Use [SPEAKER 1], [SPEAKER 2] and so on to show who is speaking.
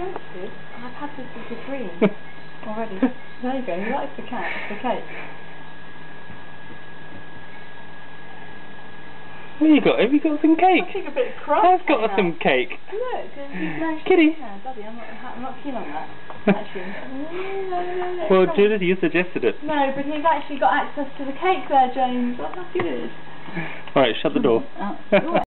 [SPEAKER 1] expensive. I've had this as a dream already. There you go, he likes the cake.
[SPEAKER 2] What have you got? Have you got some cake?
[SPEAKER 1] I think a bit of crust.
[SPEAKER 2] I've got some cake.
[SPEAKER 1] Look,
[SPEAKER 2] Kitty.
[SPEAKER 1] Yeah, Daddy, I'm not keen on that. Actually. No.
[SPEAKER 2] Well, Judith, you suggested it.
[SPEAKER 1] No, but he's actually got access to the cake there, James. That's good.
[SPEAKER 2] Alright, shut the door.